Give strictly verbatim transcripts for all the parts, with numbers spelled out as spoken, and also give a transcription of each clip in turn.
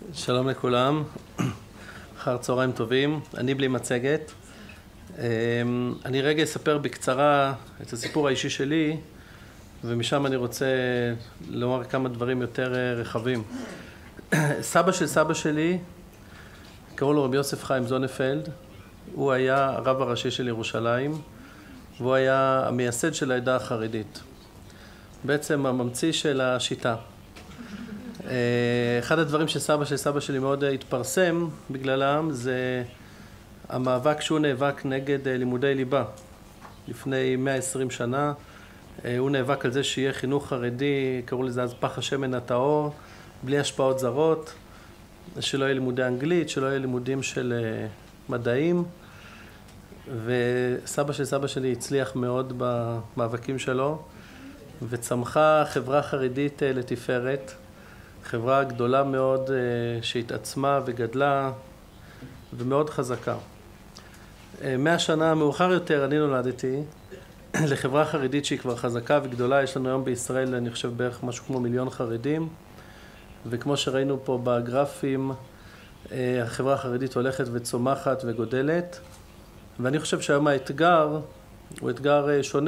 שלום לכולם, אחר צהריים טובים, אני בלי מצגת. אני רגע אספר בקצרה את הסיפור האישי שלי, ומשם אני רוצה לומר כמה דברים יותר רחבים. סבא של סבא שלי, קראו לו רבי יוסף חיים זונפלד, הוא היה הרב הראשי של ירושלים, והוא היה המייסד של העדה החרדית, בעצם הממציא של השיטה. אחד הדברים שסבא של סבא שלי מאוד התפרסם בגללם זה המאבק שהוא נאבק נגד לימודי ליבה. לפני מאה ועשרים שנה הוא נאבק על זה שיהיה חינוך חרדי, קראו לזה אז פח השמן הטהור, בלי השפעות זרות, שלא יהיה לימודי אנגלית, שלא יהיה לימודים של מדעים. וסבא של סבא שלי הצליח מאוד במאבקים שלו, וצמחה חברה חרדית לתפארת. חברה גדולה מאוד שהתעצמה וגדלה ומאוד חזקה. מאה שנה מאוחר יותר אני נולדתי לחברה חרדית שהיא כבר חזקה וגדולה. יש לנו היום בישראל אני חושב בערך משהו כמו מיליון חרדים, וכמו שראינו פה בגרפים החברה החרדית הולכת וצומחת וגודלת, ואני חושב שהיום האתגר הוא אתגר שונה.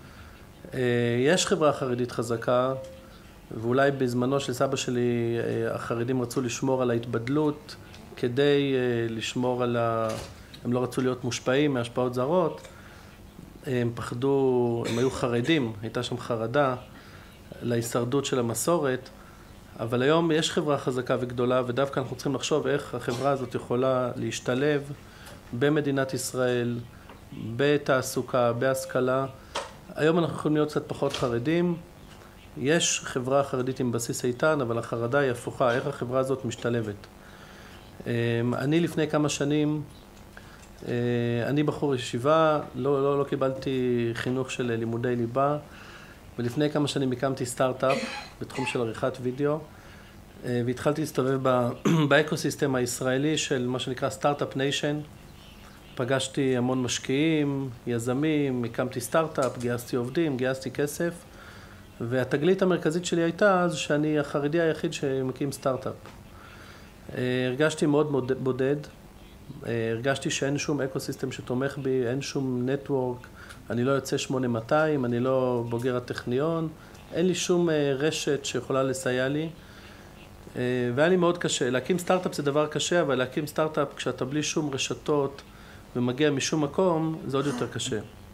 יש חברה חרדית חזקה, ואולי בזמנו של סבא שלי החרדים רצו לשמור על ההתבדלות כדי לשמור על ה... הם לא רצו להיות מושפעים מהשפעות זרות, הם פחדו, הם היו חרדים, הייתה שם חרדה להישרדות של המסורת, אבל היום יש חברה חזקה וגדולה, ודווקא אנחנו צריכים לחשוב איך החברה הזאת יכולה להשתלב במדינת ישראל, בתעסוקה, בהשכלה. היום אנחנו יכולים להיות קצת פחות חרדים, יש חברה חרדית עם בסיס איתן, אבל החרדה היא הפוכה, איך החברה הזאת משתלבת. אני לפני כמה שנים, אני בחור ישיבה, לא, לא, לא קיבלתי חינוך של לימודי ליבה, ולפני כמה שנים הקמתי סטארט-אפ בתחום של עריכת וידאו, והתחלתי להסתובב באקוסיסטם הישראלי של מה שנקרא סטארט-אפ ניישן. פגשתי המון משקיעים, יזמים, הקמתי סטארט-אפ, גייסתי עובדים, גייסתי כסף, והתגלית המרכזית שלי הייתה אז שאני החרדי היחיד שמקים סטארט-אפ. הרגשתי מאוד בודד, הרגשתי שאין שום אקוסיסטם שתומך בי, אין שום נטוורק, אני לא יוצא שמונה מאתיים, אני לא בוגר הטכניון, אין לי שום רשת שיכולה לסייע לי, והיה לי מאוד קשה. להקים סטארט-אפ זה דבר קשה, אבל להקים סטארט-אפ כשאתה בלי שום רשתות ומגיע משום מקום, זה עוד יותר קשה.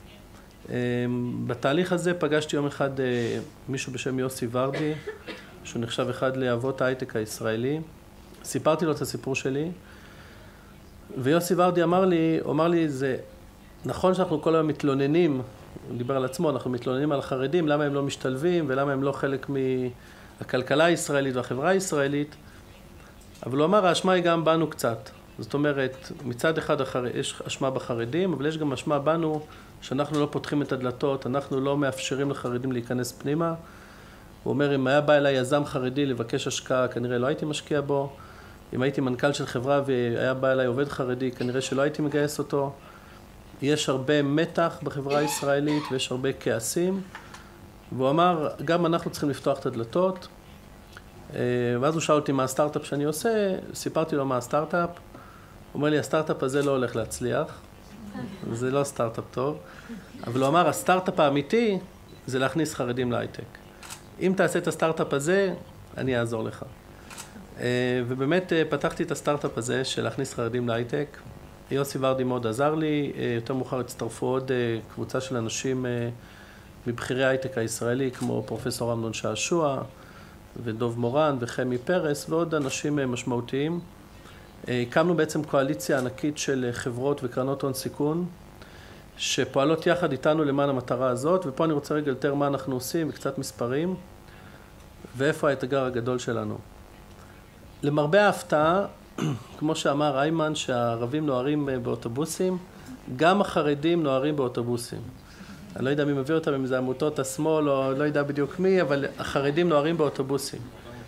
בתהליך הזה פגשתי יום אחד מישהו בשם יוסי ורדי, שהוא נחשב אחד לאבות ההייטק הישראלי. סיפרתי לו את הסיפור שלי, ויוסי ורדי אמר לי, הוא אמר לי, זה נכון שאנחנו כל היום מתלוננים, הוא דיבר על עצמו, אנחנו מתלוננים על החרדים, למה הם לא משתלבים ולמה הם לא חלק מהכלכלה הישראלית והחברה הישראלית, אבל הוא אמר, האשמה היא גם בנו קצת. זאת אומרת, מצד אחד יש אשמה בחרדים, אבל יש גם אשמה בנו שאנחנו לא פותחים את הדלתות, אנחנו לא מאפשרים לחרדים להיכנס פנימה. הוא אומר, אם היה בא אליי יזם חרדי לבקש השקעה, כנראה לא הייתי משקיע בו. אם הייתי מנכ"ל של חברה והיה בא אליי עובד חרדי, כנראה שלא הייתי מגייס אותו. יש הרבה מתח בחברה הישראלית ויש הרבה כעסים. והוא אמר, גם אנחנו צריכים לפתוח את הדלתות. ואז הוא שאל אותי מה הסטארט-אפ שאני עושה, סיפרתי לו מה הסטארט-אפ. הוא אומר לי, הסטארט-אפ הזה לא הולך להצליח, זה לא סטארט-אפ טוב, אבל הוא אמר, הסטארט-אפ האמיתי זה להכניס חרדים להייטק. אם תעשה את הסטארט-אפ הזה, אני אעזור לך. ובאמת פתחתי את הסטארט-אפ הזה של להכניס חרדים להייטק. יוסי ורדי מאוד עזר לי, יותר מאוחר הצטרפו עוד קבוצה של אנשים מבחירי ההייטק הישראלי, כמו פרופסור אמנון שעשוע, ודוב מורן וחמי פרס, ועוד אנשים משמעותיים. הקמנו בעצם קואליציה ענקית של חברות וקרנות הון סיכון, שפועלות יחד איתנו למען המטרה הזאת, ופה אני רוצה רגע יותר מה אנחנו עושים, וקצת מספרים, ואיפה האתגר הגדול שלנו. למרבה ההפתעה, כמו שאמר איימן, שהערבים נוהרים באוטובוסים, גם החרדים נוהרים באוטובוסים. אני לא יודע מי מביא אותם, אם זה עמותות השמאל, או לא יודע בדיוק מי, אבל החרדים נוהרים באוטובוסים.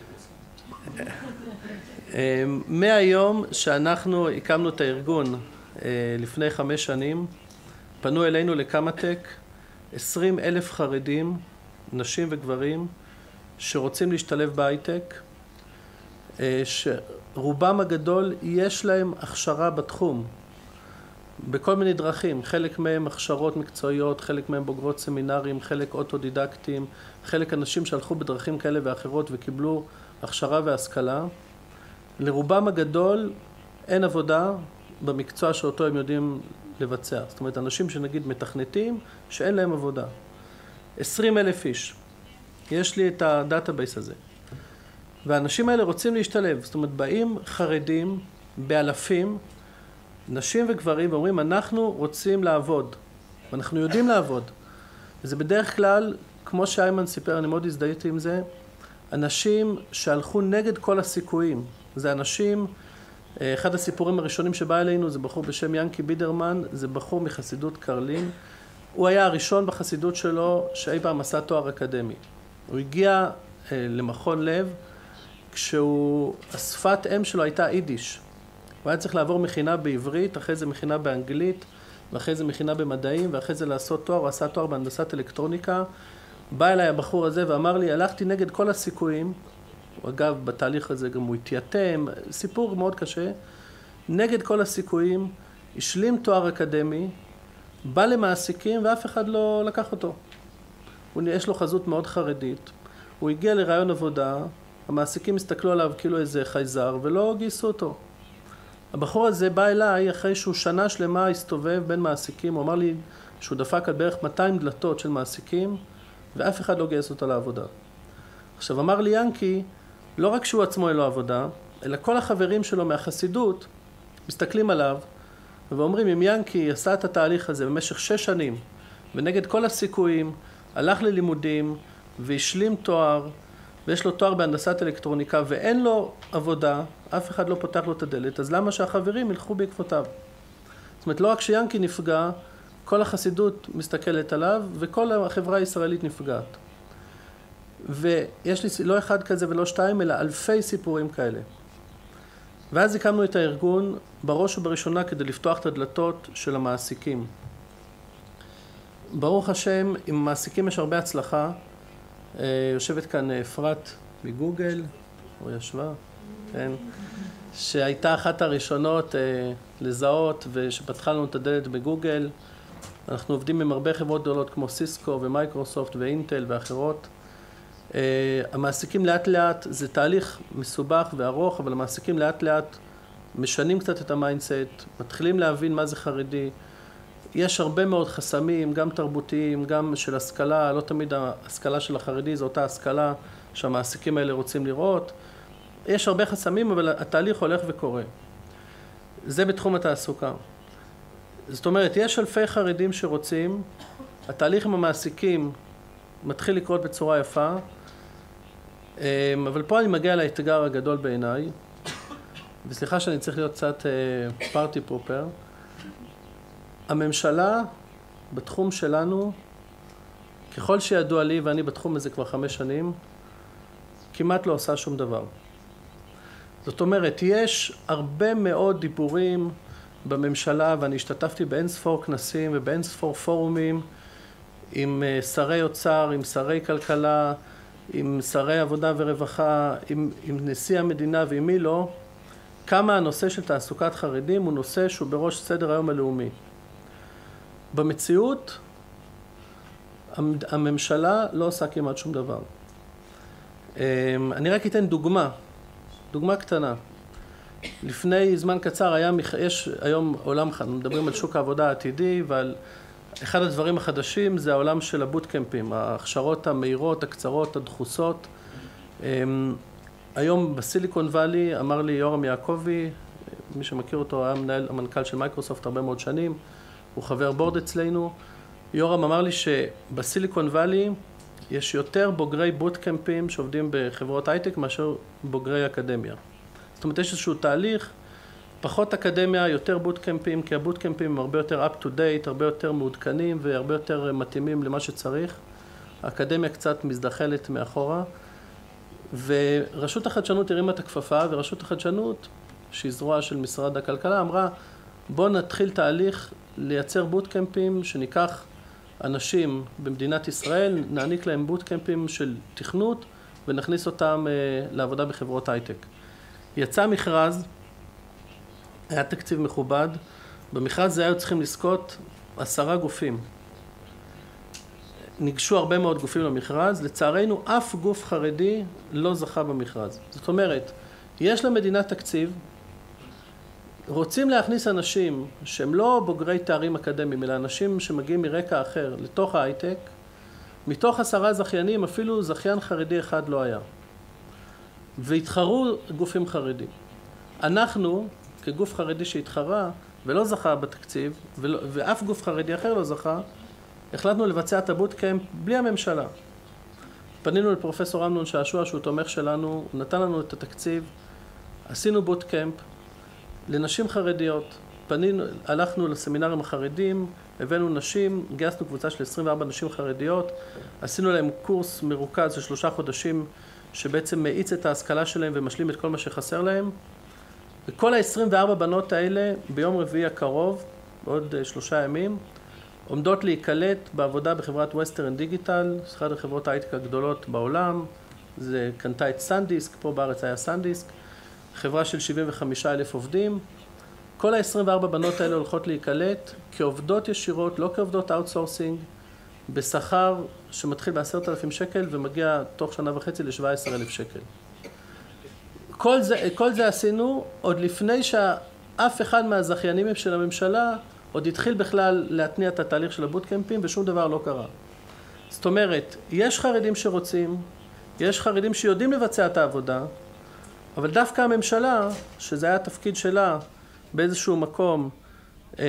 מהיום שאנחנו הקמנו את הארגון לפני חמש שנים, פנו אלינו לקמא-טק עשרים אלף חרדים, נשים וגברים, שרוצים להשתלב בהייטק. שרובם הגדול יש להם הכשרה בתחום, בכל מיני דרכים, חלק מהם הכשרות מקצועיות, חלק מהם בוגרות סמינרים, חלק אוטודידקטים, חלק אנשים שהלכו בדרכים כאלה ואחרות וקיבלו הכשרה והשכלה. לרובם הגדול אין עבודה במקצוע שאותו הם יודעים לבצע. זאת אומרת, אנשים שנגיד מתכנתים, שאין להם עבודה. עשרים אלף איש. יש לי את הדאטאבייס הזה. והאנשים האלה רוצים להשתלב. זאת אומרת, באים חרדים באלפים, נשים וגברים, ואומרים, אנחנו רוצים לעבוד. ואנחנו יודעים לעבוד. וזה בדרך כלל, כמו שאיימן סיפר, אני מאוד הזדהיתי עם זה, אנשים שהלכו נגד כל הסיכויים. זה אנשים, אחד הסיפורים הראשונים שבא אלינו, זה בחור בשם ינקי בידרמן, זה בחור מחסידות קרלין. הוא היה הראשון בחסידות שלו שאי פעם עשה תואר אקדמי. הוא הגיע למכון לב, כשהוא, השפת אם שלו הייתה יידיש. הוא היה צריך לעבור מכינה בעברית, אחרי זה מכינה באנגלית, ואחרי זה מכינה במדעים, ואחרי זה לעשות תואר, הוא עשה תואר בהנדסת אלקטרוניקה. בא אליי הבחור הזה ואמר לי, הלכתי נגד כל הסיכויים, אגב, בתהליך הזה גם הוא התייתם, סיפור מאוד קשה, נגד כל הסיכויים, השלים תואר אקדמי, בא למעסיקים ואף אחד לא לקח אותו. הוא, יש לו חזות מאוד חרדית, הוא הגיע לרעיון עבודה, המעסיקים הסתכלו עליו כאילו איזה חייזר ולא גייסו אותו. הבחור הזה בא אליי אחרי שהוא שנה שלמה הסתובב בין מעסיקים, הוא אמר לי שהוא דפק על בערך מאתיים דלתות של מעסיקים ואף אחד לא גייס אותו לעבודה. עכשיו אמר לי ינקי, לא רק שהוא עצמו אין לו עבודה, אלא כל החברים שלו מהחסידות מסתכלים עליו ואומרים, אם ינקי עשה את התהליך הזה במשך שש שנים ונגד כל הסיכויים, הלך ללימודים והשלים תואר, ויש לו תואר בהנדסת אלקטרוניקה ואין לו עבודה, אף אחד לא פותח לו את הדלת, אז למה שהחברים ילכו בעקבותיו? זאת אומרת, לא רק שיאנקי נפגע, כל החסידות מסתכלת עליו וכל החברה הישראלית נפגעת. ויש לי לא אחד כזה ולא שתיים, אלא אלפי סיפורים כאלה. ואז הקמנו את הארגון בראש ובראשונה כדי לפתוח את הדלתות של המעסיקים. ברוך השם, עם המעסיקים יש הרבה הצלחה. יושבת כאן אפרת מגוגל, או ישבה, כן, שהייתה אחת הראשונות לזהות ושפתחה לנו את הדלת בגוגל. אנחנו עובדים עם הרבה חברות גדולות כמו סיסקו ומייקרוסופט ואינטל ואחרות. המעסיקים לאט לאט, זה תהליך מסובך וארוך, אבל המעסיקים לאט לאט משנים קצת את המיינדסט, מתחילים להבין מה זה חרדי. יש הרבה מאוד חסמים, גם תרבותיים, גם של השכלה, לא תמיד ההשכלה של החרדי זו אותה השכלה שהמעסיקים האלה רוצים לראות. יש הרבה חסמים, אבל התהליך הולך וקורה. זה בתחום התעסוקה. זאת אומרת, יש אלפי חרדים שרוצים, התהליך עם המעסיקים מתחיל לקרות בצורה יפה, אבל פה אני מגיע לאתגר הגדול בעיניי, וסליחה שאני צריך להיות קצת פארטי פופר. הממשלה בתחום שלנו, ככל שידוע לי, ואני בתחום הזה כבר חמש שנים, כמעט לא עושה שום דבר. זאת אומרת, יש הרבה מאוד דיבורים בממשלה, ואני השתתפתי באין ספור כנסים ובאין ספור פורומים, עם שרי אוצר, עם שרי כלכלה, עם שרי עבודה ורווחה, עם, עם נשיא המדינה ועם מי לא, כמה הנושא של תעסוקת חרדים הוא נושא שהוא בראש סדר היום הלאומי. במציאות, הממשלה לא עושה כמעט שום דבר. אני רק אתן דוגמה, דוגמה קטנה. לפני זמן קצר היה, יש היום עולם, מדברים על שוק העבודה העתידי, ועל אחד הדברים החדשים זה העולם של הבוטקמפים, ההכשרות המהירות, הקצרות, הדחוסות. היום בסיליקון ואלי, אמר לי יורם יעקבי, מי שמכיר אותו, היה מנהל המנכ"ל של מייקרוסופט הרבה מאוד שנים, הוא חבר בורד אצלנו. יורם אמר לי שבסיליקון ואלי יש יותר בוגרי בוטקמפים שעובדים בחברות הייטק מאשר בוגרי אקדמיה. זאת אומרת, יש איזשהו תהליך, פחות אקדמיה, יותר בוטקמפים, כי הבוטקמפים הם הרבה יותר up to date, הרבה יותר מעודכנים והרבה יותר מתאימים למה שצריך. האקדמיה קצת מזדחלת מאחורה. ורשות החדשנות הרימה את הכפפה, ורשות החדשנות, שהיא זרוע של משרד הכלכלה, אמרה, בוא נתחיל תהליך לייצר בוטקמפים, שניקח אנשים במדינת ישראל, נעניק להם בוטקמפים של תכנות, ונכניס אותם לעבודה בחברות הייטק. יצא מכרז, היה תקציב מכובד, במכרז זה היו צריכים לזכות עשרה גופים. ניגשו הרבה מאוד גופים למכרז, לצערנו אף גוף חרדי לא זכה במכרז. זאת אומרת, יש למדינה תקציב, רוצים להכניס אנשים שהם לא בוגרי תארים אקדמיים, אלא אנשים שמגיעים מרקע אחר לתוך ההייטק, מתוך עשרה זכיינים אפילו זכיין חרדי אחד לא היה. והתחרו גופים חרדים. אנחנו, כגוף חרדי שהתחרה ולא זכה בתקציב, ולא, ואף גוף חרדי אחר לא זכה, החלטנו לבצע את הבוטקאמפ בלי הממשלה. פנינו לפרופסור אמנון שעשוע שהוא תומך שלנו, הוא נתן לנו את התקציב, עשינו בוטקאמפ לנשים חרדיות, פנינו, הלכנו לסמינרים החרדים, הבאנו נשים, גייסנו קבוצה של עשרים וארבע נשים חרדיות, עשינו להם קורס מרוכז של שלושה חודשים שבעצם מאיץ את ההשכלה שלהם ומשלים את כל מה שחסר להם. וכל ה-עשרים וארבע בנות האלה ביום רביעי הקרוב, בעוד שלושה ימים, עומדות להיקלט בעבודה בחברת ווסטרן דיגיטל, אחת החברות ההייטק הגדולות בעולם, זה קנתה את סנדיסק, פה בארץ היה סנדיסק, חברה של שבעים וחמישה אלף עובדים. כל ה-עשרים וארבע בנות האלה הולכות להיקלט כעובדות ישירות, לא כעובדות אאוטסורסינג, בשכר שמתחיל ב-עשרת אלפים שקל ומגיע תוך שנה וחצי ל-שבעה עשר אלף שקל. כל זה, כל זה עשינו עוד לפני שאף אחד מהזכיינים של הממשלה עוד התחיל בכלל להתניע את התהליך של הבוטקאמפים ושום דבר לא קרה. זאת אומרת, יש חרדים שרוצים, יש חרדים שיודעים לבצע את העבודה, אבל דווקא הממשלה, שזה היה התפקיד שלה באיזשהו מקום, אה,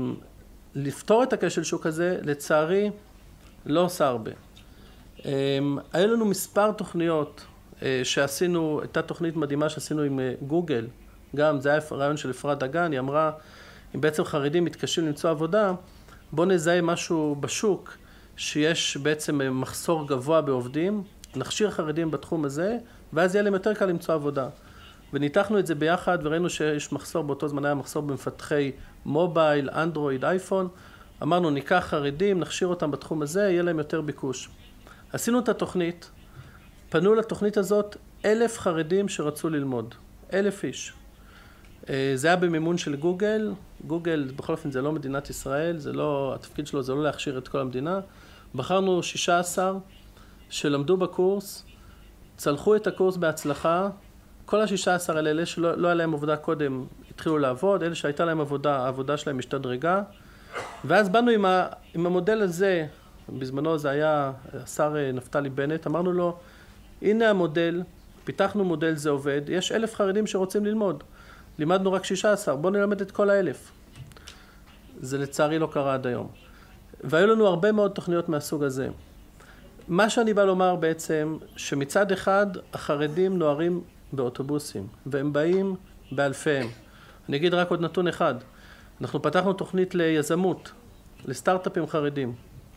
לפתור את הכשל שוק הזה, לצערי, לא עושה הרבה. אה, היה לנו מספר תוכניות אה, שעשינו, הייתה תוכנית מדהימה שעשינו עם אה, גוגל, גם זה היה רעיון של אפרת דגן, היא אמרה, אם בעצם חרדים מתקשים למצוא עבודה, בוא נזהה משהו בשוק, שיש בעצם מחסור גבוה בעובדים, נכשיר חרדים בתחום הזה, ואז יהיה להם יותר קל למצוא עבודה. וניתחנו את זה ביחד, וראינו שיש מחסור, באותו זמן היה מחסור במפתחי מובייל, אנדרואיד, אייפון. אמרנו, ניקח חרדים, נכשיר אותם בתחום הזה, יהיה להם יותר ביקוש. עשינו את התוכנית, פנו לתוכנית הזאת אלף חרדים שרצו ללמוד, אלף איש. זה היה במימון של גוגל, גוגל בכל אופן זה לא מדינת ישראל, זה לא, התפקיד שלו זה לא להכשיר את כל המדינה. בחרנו שישה עשר שלמדו בקורס, צלחו את הקורס בהצלחה, כל ה-שישה עשר האלה, אלה שלא לא היה להם עבודה קודם, התחילו לעבוד, אלה שהייתה להם עבודה, העבודה שלהם השתדרגה, ואז באנו עם, ה, עם המודל הזה, בזמנו זה היה השר נפתלי בנט, אמרנו לו, הנה המודל, פיתחנו מודל, זה עובד, יש אלף חרדים שרוצים ללמוד, לימדנו רק שישה עשר, בואו נלמד את כל האלף. זה לצערי לא קרה עד היום. והיו לנו הרבה מאוד תוכניות מהסוג הזה. מה שאני בא לומר בעצם, שמצד אחד החרדים נוערים באוטובוסים, והם באים באלפיהם. אני אגיד רק עוד נתון אחד. אנחנו פתחנו תוכנית ליזמות, לסטארט-אפים חרדים.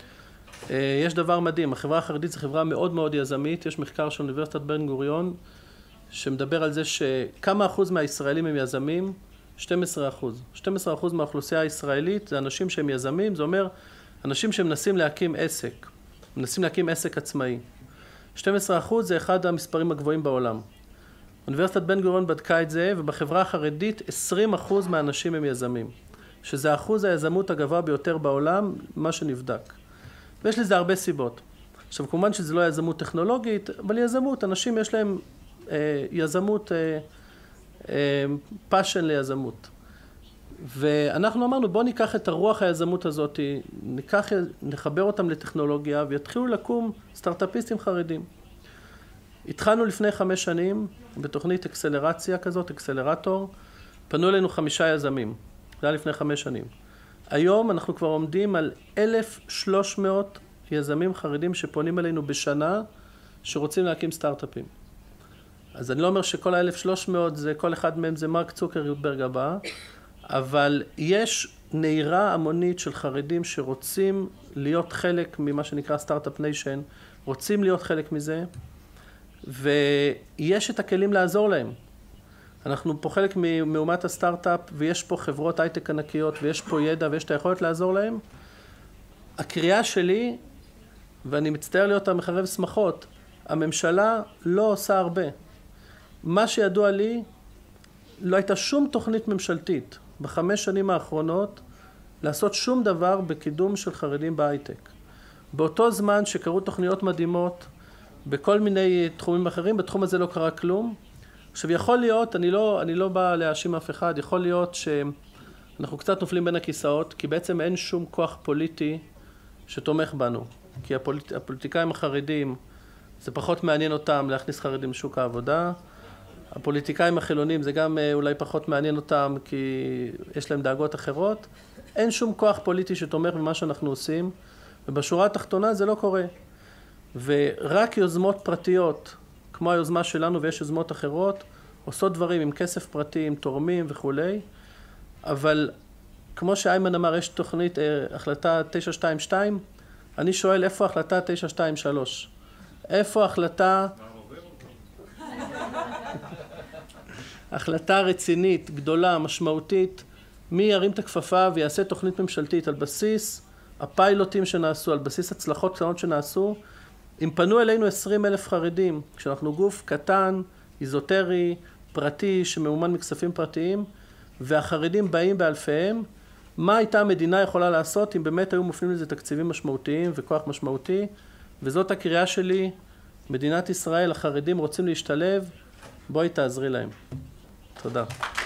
יש דבר מדהים, החברה החרדית זו חברה מאוד מאוד יזמית, יש מחקר של אוניברסיטת בן גוריון, שמדבר על זה שכמה אחוז מהישראלים הם יזמים, שנים עשר אחוז. שנים עשר אחוז מהאוכלוסייה הישראלית זה אנשים שהם יזמים, זה אומר אנשים שמנסים להקים עסק, מנסים להקים עסק עצמאי. שנים עשר אחוז זה אחד המספרים הגבוהים בעולם. אוניברסיטת בן גוריון בדקה את זה, ובחברה החרדית עשרים אחוז מהאנשים הם יזמים, שזה אחוז היזמות הגבוה ביותר בעולם, מה שנבדק. ויש לזה הרבה סיבות. עכשיו, כמובן שזה לא יזמות טכנולוגית, אבל יזמות, אנשים יש להם אה, יזמות, אה, אה, פאשן ליזמות. ואנחנו אמרנו, בואו ניקח את הרוח היזמות הזאת, ניקח, נחבר אותם לטכנולוגיה, ויתחילו לקום סטארט-אפיסטים חרדים. התחלנו לפני חמש שנים בתוכנית אקסלרציה כזאת, אקסלרטור, פנו אלינו חמישה יזמים, זה היה לפני חמש שנים. היום אנחנו כבר עומדים על אלף ושלוש מאות יזמים חרדים שפונים אלינו בשנה, שרוצים להקים סטארט-אפים. אז אני לא אומר שכל ה-אלף ושלוש מאות זה, כל אחד מהם זה מרק צוקרברג הבא, אבל יש נהירה המונית של חרדים שרוצים להיות חלק ממה שנקרא סטארט-אפ ניישן, רוצים להיות חלק מזה, ויש את הכלים לעזור להם. אנחנו פה חלק מאומת הסטארט-אפ, ויש פה חברות הייטק ענקיות, ויש פה ידע, ויש את היכולת לעזור להם. הקריאה שלי, ואני מצטער להיות המחרב שמחות, הממשלה לא עושה הרבה. מה שידוע לי, לא הייתה שום תוכנית ממשלתית בחמש שנים האחרונות לעשות שום דבר בקידום של חרדים בהייטק. באותו זמן שקרו תוכניות מדהימות בכל מיני תחומים אחרים, בתחום הזה לא קרה כלום. עכשיו יכול להיות, אני לא, אני לא בא להאשים אף אחד, יכול להיות שאנחנו קצת נופלים בין הכיסאות, כי בעצם אין שום כוח פוליטי שתומך בנו. כי הפוליט, הפוליטיקאים החרדים, זה פחות מעניין אותם להכניס חרדים לשוק העבודה. הפוליטיקאים החילונים זה גם אולי פחות מעניין אותם כי יש להם דאגות אחרות. אין שום כוח פוליטי שתומך במה שאנחנו עושים, ובשורה התחתונה זה לא קורה. ורק יוזמות פרטיות, כמו היוזמה שלנו ויש יוזמות אחרות, עושות דברים עם כסף פרטי, עם תורמים וכולי, אבל כמו שאיימן אמר, יש תוכנית, החלטה תשע שתיים שתיים, אני שואל איפה החלטה תשע שתיים שלוש? איפה החלטה... החלטה רצינית, גדולה, משמעותית, מי ירים את הכפפה ויעשה תוכנית ממשלתית על בסיס הפיילוטים שנעשו, על בסיס הצלחות קטנות שנעשו. אם פנו אלינו עשרים אלף חרדים, כשאנחנו גוף קטן, איזוטרי, פרטי, שמאומן מכספים פרטיים, והחרדים באים באלפיהם, מה הייתה המדינה יכולה לעשות אם באמת היו מופנים לזה תקציבים משמעותיים וכוח משמעותי? וזאת הקריאה שלי, מדינת ישראל, החרדים רוצים להשתלב, בואי תעזרי להם. תודה.